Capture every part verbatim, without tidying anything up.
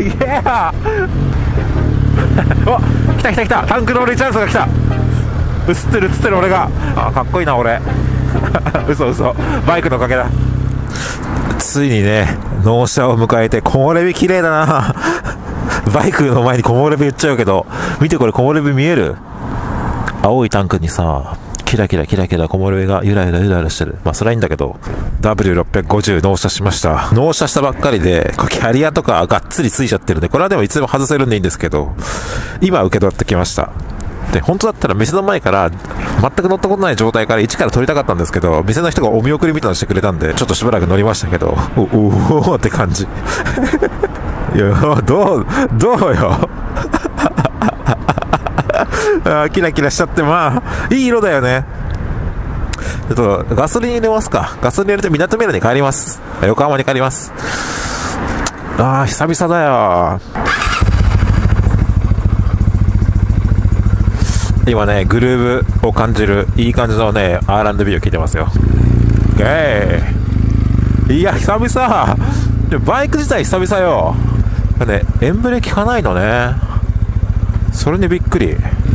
イエーお、来た来た来た、タンクロールチャンスが来た。映ってる映ってる俺が。あ、かっこいいな俺。嘘嘘、バイクのおかげだ。ついにね、納車を迎えて、木漏れ日綺麗だな。バイクの前に木漏れ日言っちゃうけど、見てこれ木漏れ日見える？青いタンクにさ、キラキラキラキラ木漏れ日がゆらゆらゆらゆらしてる。まあそれはいいんだけど、ダブリューろっぴゃくごじゅう 納車しました。納車したばっかりで、キャリアとかがっつりついちゃってるんで、これはでもいつでも外せるんでいいんですけど、今受け取ってきました。で、本当だったら店の前から全く乗ったことない状態から一から撮りたかったんですけど、店の人がお見送りみたいなのしてくれたんで、ちょっとしばらく乗りましたけど、おおおって感じ。いや、どうどうよ。あ、キラキラしちゃって、まあいい色だよね。ちょっとガソリン入れますか。ガソリン入れて港未来に帰ります。横浜に帰ります。ああ、久々だよ。今ね、グルーヴを感じるいい感じのね アールアンドビー を聞いてますよ。ゲー、いや久々。バイク自体久々よ。ね、エンブレ効かないのね。それにびっくり。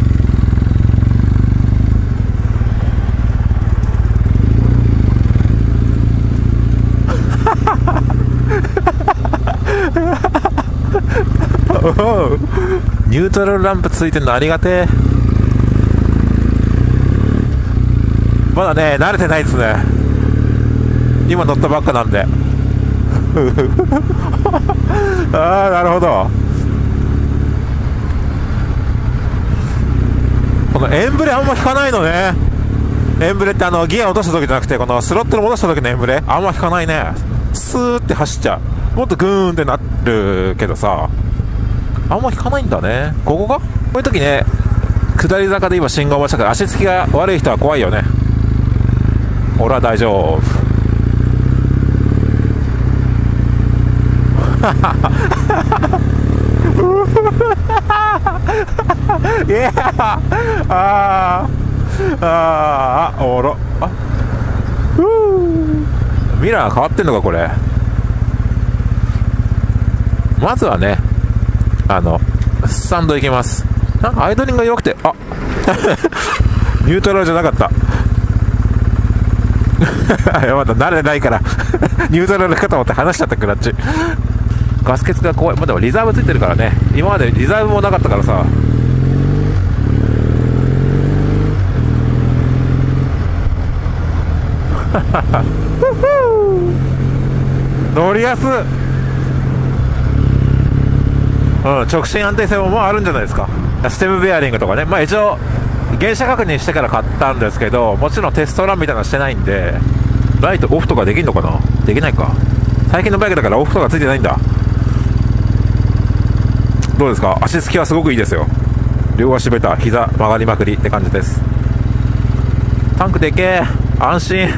ニュートラルランプついてんのありがてえ。まだね、慣れてないですね。今乗ったばっかなんで。ああ、なるほど。このエンブレあんま引かないのね。エンブレってあのギア落とした時じゃなくて、このスロットル戻した時のエンブレあんま引かないね。スーって走っちゃう。もっとグーンってなるけどさ、あんま引かないんだね。ここか？こういう時ね、下り坂で今信号待ちだから足つきが悪い人は怖いよね。俺は大丈夫。いやー、あーあー、おもろ。あ、ミラー変わってんのかこれ。まずはね、あのスタンド行きます。なんかアイドリングが弱くて、あニュートラルじゃなかった。いや、まだ慣れないからニュートラルかと思って話しちゃったクラッチ。ガス欠が怖い。まあ、でもリザーブついてるからね。今までリザーブもなかったからさ。乗りやす。うん、直進安定性ももうあるんじゃないですか。ステムベアリングとかね。まあ一応原車確認してから買ったんですけど、もちろんテストランみたいなのしてないんで、ライトオフとかできんのかな。できないか。最近のバイクだからオフとかついてないんだ。どうですか。足つきはすごくいいですよ。両足ベタ、膝曲がりまくりって感じです。タンクでけえ、安心。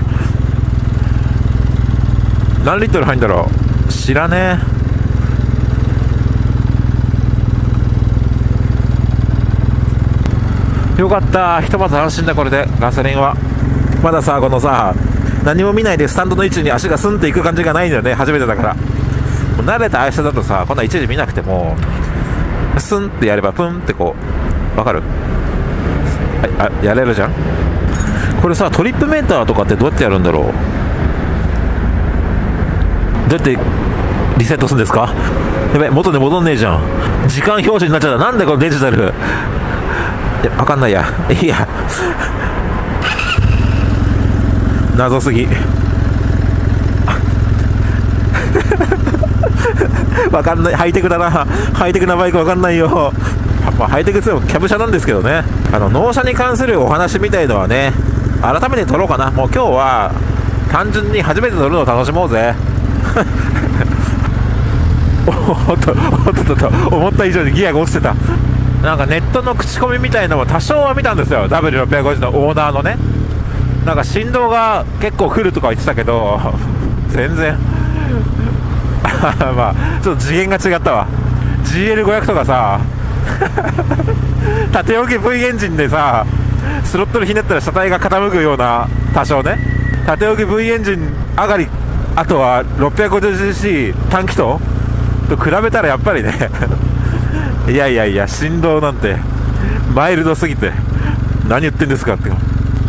何リットル入んだろう、知らねえ。よかった、ひとまず安心だ。これでガソリンはまださ、このさ、何も見ないでスタンドの位置に足がスンっていく感じがないんだよね。初めてだから。もう慣れた愛車だとさ、こんな一時見なくてもスンってやればプンってこう、わかる？あ、あ、やれるじゃん。これさ、トリップメーターとかってどうやってやるんだろう。どうやってリセットするんですか。やべ、元で戻んねえじゃん。時間表示になっちゃった。なんでこのデジタル。いや、わかんないや。いいや。謎すぎ。わかんない。ハイテクだな。ハイテクなバイクわかんないよ。まあ、ハイテクって言ってもキャブ車なんですけどね。あの納車に関するお話みたいのはね、改めて撮ろうかな。もう今日は単純に初めて乗るのを楽しもうぜ。おっとおっとっと、思った以上にギアが落ちてた。なんかネットの口コミみたいのも多少は見たんですよ。 ダブリューろっぴゃくごじゅう のオーナーのね。なんか振動が結構来るとか言ってたけど全然まあちょっと次元が違ったわ。 ジーエルごひゃく とかさ縦置き V エンジンでさ、スロットルひねったら車体が傾くような、多少ね、縦置き V エンジン上がり、あとは ろっぴゃくごじゅうシーシー 短気筒と比べたらやっぱりねいやいやいや、振動なんてマイルドすぎて何言ってんですかって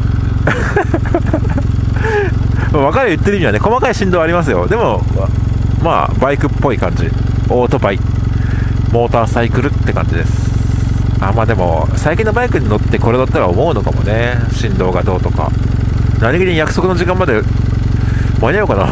分かる、言ってる意味はね、細かい振動ありますよ。でもまあバイクっぽい感じ、オートバイ、モーターサイクルって感じです。あ、まあでも最近のバイクに乗ってこれ乗ったら思うのかもね、振動がどうとか。何気に約束の時間まで間に合うかな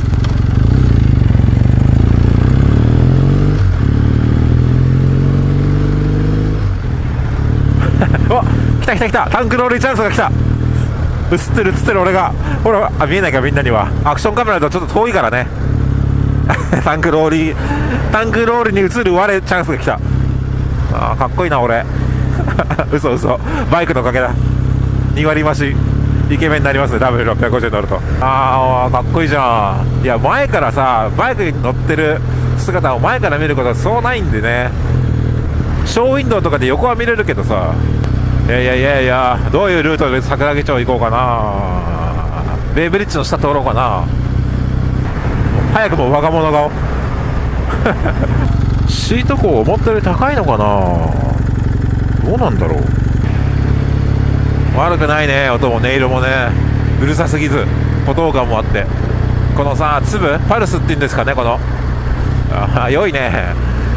お、来た来た来た、タンクローリーチャンスが来た。映ってる映ってる、俺がほら、あ、見えないかみんなには。アクションカメラだとちょっと遠いからねタンクローリータンクローリーに映る我チャンスが来た。あー、かっこいいな俺嘘嘘、バイクのおかげだ。に割増しイケメンになりますね、ダブルろっぴゃくごじゅう乗ると。あー、かっこいいじゃん。いや、前からさ、バイクに乗ってる姿を前から見ることはそうないんでね。ショーウィンドウとかで横は見れるけどさ、いやいやいやいや、どういうルートで桜木町行こうかな。ベイブリッジの下通ろうかな。早くも若者顔シート高思ったより高いのかな、どうなんだろう。悪くないね、音も音色もね、うるさすぎず歩道感もあって、このさ、粒パルスっていうんですかね、このあ、良いね。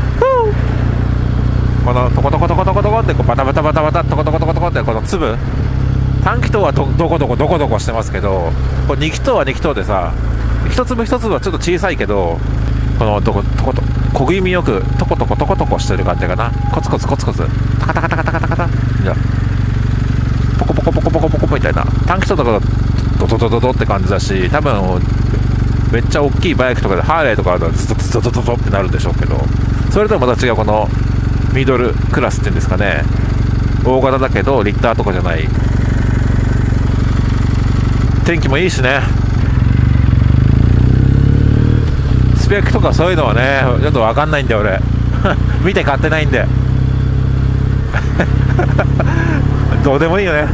このトコトコトコトコトコってこうバタバタバタバタトコトコトコトコってこの粒、単気筒は ど, どこどこどこどこしてますけど、これに気筒はに気筒でさ、一粒一粒はちょっと小さいけど、このどこトコト小気味よくトコトコトコトコしてる感じかな。コツコツコツコツタカタカタカタカタカタ、じゃポコポコポコポコポコみたいな。単気筒とかドドドドドって感じだし、多分めっちゃ大きいバイクとかでハーレーとかだとズドズドズドズドってなるんでしょうけど、それとはまた違うこのミドルクラスっていうんですかね、大型だけどリッターとかじゃない。天気もいいしね、スペックとかそういうのはねちょっと分かんないんで俺見て買ってないんでどうでもいいよね。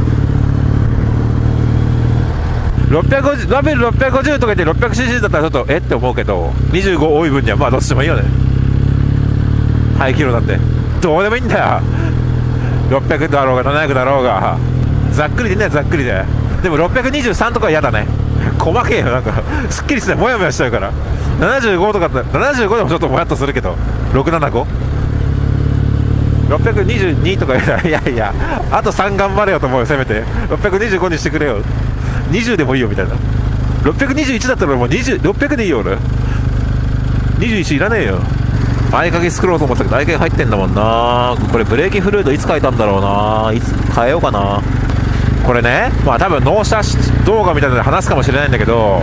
ろっぴゃくごじゅうラベルろっぴゃくごじゅうとか言って ろっぴゃくシーシー だったらちょっとえって思うけど、にじゅうご多い分にはまあどっちでもいいよね。排気量なんてどうでもいいんだよ。ろっぴゃくだろうがななひゃくだろうが、ざっくりでね、ざっくりで。でもろっぴゃくにじゅうさんとかは嫌だね、細けえよ、なんかすっきりしてもやもやしちゃうから。ななじゅうごとかってななじゅうごでもちょっともやっとするけど、ろくななごろっぴゃくにじゅうにとか言ったら、いやいやあとさん頑張れよと思うよ、せめてろっぴゃくにじゅうごにしてくれよ、にじゅうでもいいよみたいな。ろっぴゃくにじゅういちだったらもうにじゅう、ろっぴゃくでいいよ俺、にじゅういちいらねえよ。合鍵作ろうと思ったけど合鍵入ってんだもんな。これブレーキフルードいつ変えたんだろうな、いつ変えようかな。これね、まあ多分納車動画みたいなので話すかもしれないんだけど、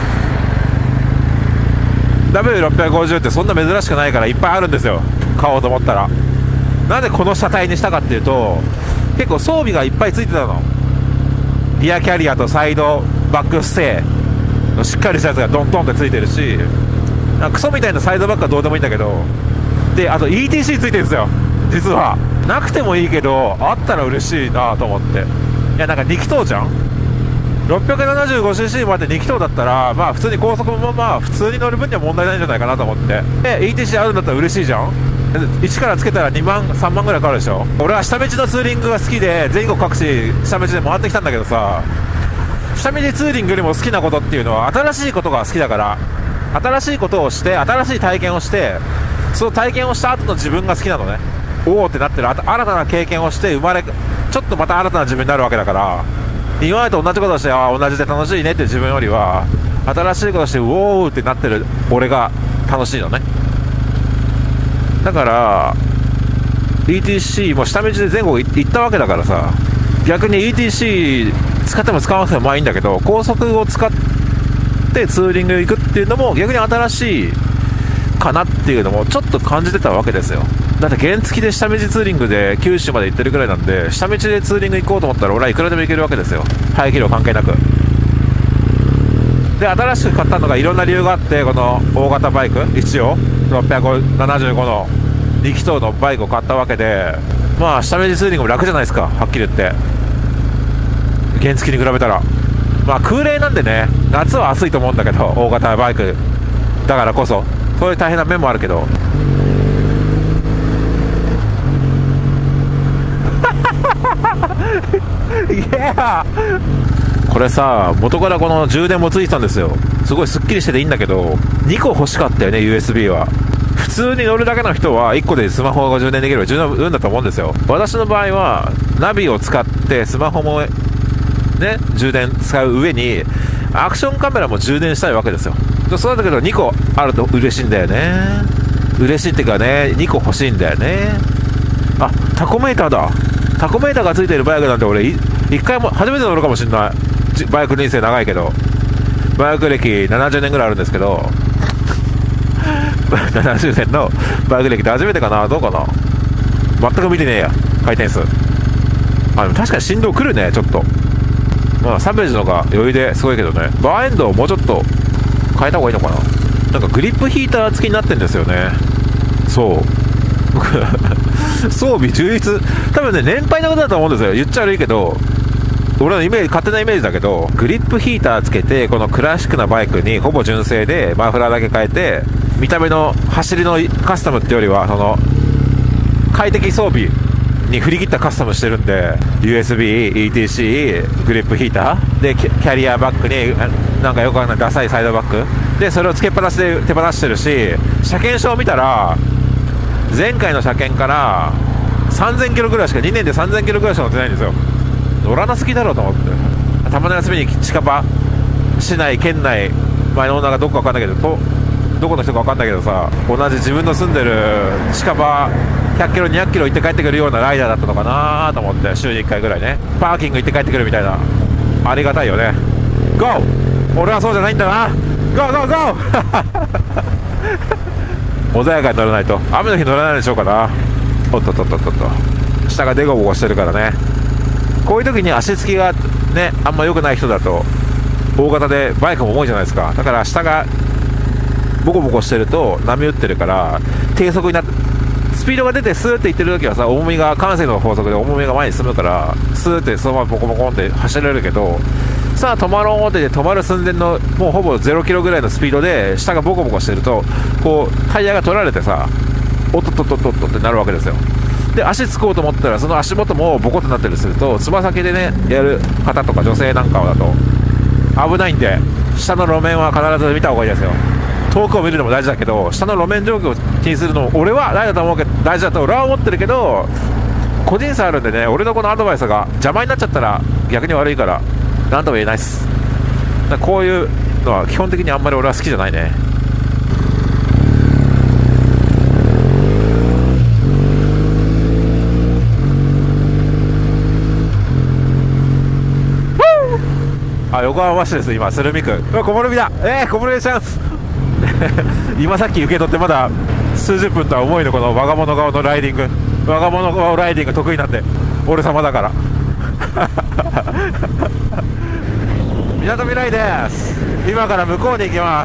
ダブリューろっぴゃくごじゅう ってそんな珍しくないからいっぱいあるんですよ、買おうと思ったら。なんでこの車体にしたかっていうと、結構装備がいっぱいついてたの。リアキャリアとサイドバックステーのしっかりしたやつがドンドンってついてるし、クソみたいなサイドバックはどうでもいいんだけど、であと イーティーシー ついてるんですよ。実はなくてもいいけどあったら嬉しいなと思って。いやなんかに気筒じゃん、ろっぴゃくななじゅうごシーシー までに気筒だったらまあ普通に高速もまあ普通に乗る分には問題ないんじゃないかなと思って。で イーティーシー あるんだったら嬉しいじゃん。いちからつけたらにまんさんまんぐらいかかるでしょ。俺は下道のツーリングが好きで全国各地下道で回ってきたんだけどさ、下道ツーリングよりも好きなことっていうのは新しいことが好きだから、新しいことをして新しい体験をして、その体験をした後の自分が好きなのね。おおってなってる新たな経験をして生まれ、ちょっとまた新たな自分になるわけだから、今までと同じことをしてあ同じで楽しいねっていう自分よりは、新しいことをしてウォーってなってる俺が楽しいのね。だから イーティーシー も下道で全国行ったわけだからさ、逆に イーティーシー 使っても使わなくてもまあいいんだけど、高速を使ってツーリング行くっていうのも逆に新しいかなっていうのもちょっと感じてたわけですよ。だって原付で下道ツーリングで九州まで行ってるくらいなんで、下道でツーリング行こうと思ったら俺はいくらでも行けるわけですよ、排気量関係なく。で新しく買ったのがいろんな理由があって、この大型バイク一応ろっぴゃくななじゅうごのに気筒のバイクを買ったわけで、まあ下道ツーリングも楽じゃないですか、はっきり言って。原付に比べたらまあ空冷なんでね、夏は暑いと思うんだけど大型バイクだからこそそういう大変な面もあるけどいやこれさ、元からこの充電もついてたんですよ。すごいスッキリしてていいんだけど、にこ欲しかったよね ユーエスビー は。普通に乗るだけの人はいっこでスマホが充電できれば十分だと思うんですよ。私の場合はナビを使ってスマホもね充電使う上にアクションカメラも充電したいわけですよ。そうだけどにこあると嬉しいんだよね。嬉しいっていうかね、にこ欲しいんだよね。あ、タコメーターだ。タコメーターがついてるバイクなんて俺い一回も初めて乗るかもしれない。バイク人生長いけど、バイク歴ななじゅうねんぐらいあるんですけどななじゅうねんのバイク歴って初めてかな。どうかな、全く見てねえや回転数。あ、でも確かに振動くるねちょっと。まあサベージの方が余裕ですごいけどね。バーエンドをもうちょっと変えた方がいいのかな。なんかグリップヒーター付きになってるんですよね。そう装備充実、多分ね年配のことだと思うんですよ。言っちゃ悪いけど、俺のイメージ、勝手なイメージだけど、グリップヒーターつけてこのクラシックなバイクにほぼ純正でマフラーだけ変えて、見た目の走りのカスタムってよりはその快適装備に振り切ったカスタムしてるんで、 ユーエスビー、イーティーシー、グリップヒーターでキャリアバッグになんかよくわかんないダサいサイドバッグで、それをつけっぱなしで手放してるし、車検証を見たら前回の車検からさんぜんキロぐらいしか、にねんでさんぜんキロぐらいしか乗ってないんですよ。乗らなすぎだろうと思って、たまの休みに近場、市内、県内、前の女がどこか分かんないけど、とどこの人か分かんないけどさ、同じ自分の住んでる近場ひゃっキロ、にひゃくキロ行って帰ってくるようなライダーだったのかなと思って、週にいっかいぐらいね、パーキング行って帰ってくるみたいな、ありがたいよね。ゴー、俺はそうじゃないんだな、ゴーゴーゴー穏やかに乗らないと、雨の日乗らないでしょうかな。おっとっとっとっとっと、下がデコボコしてるからね。こういう時に足つきがねあんま良くない人だと、大型でバイクも重いじゃないですか。だから下がボコボコしてると波打ってるから低速になって、スピードが出てスーっていってる時はさ、重みが慣性の法則で重みが前に進むからスーってそのままボコボコンって走れるけど、さあ止まろうって止まる寸前のもうほぼゼロキロぐらいのスピードで下がボコボコしてると、こうタイヤが取られてさ、おっとっとっとっとっとってなるわけですよ。で足つこうと思ったらその足元もボコッとなったりすると、つま先でねやる方とか女性なんかだと危ないんで、下の路面は必ず見た方がいいですよ。遠くを見るのも大事だけど、下の路面状況を気にするのも俺は大事だと思うけど、大事だと俺は思ってるけど、個人差あるんでね、俺のこのアドバイスが邪魔になっちゃったら逆に悪いから何とも言えないっす。だからこういうのは基本的にあんまり俺は好きじゃないね。あ、横浜市です。今鶴見区、うわ木漏れ日だ。えー、木漏れチャンス今さっき受け取ってまだ数十分とは思いのこの我が物顔のライディング、我が物顔ライディング得意なんで、俺様だからみなとみらいです。今から向こうに行きます。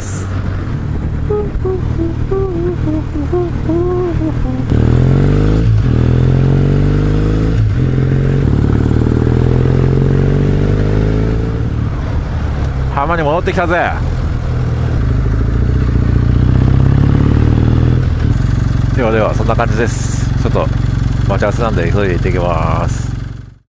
浜に戻ってきたぜ。ではではそんな感じです。ちょっと待ち合わせなんで急いで行ってきます。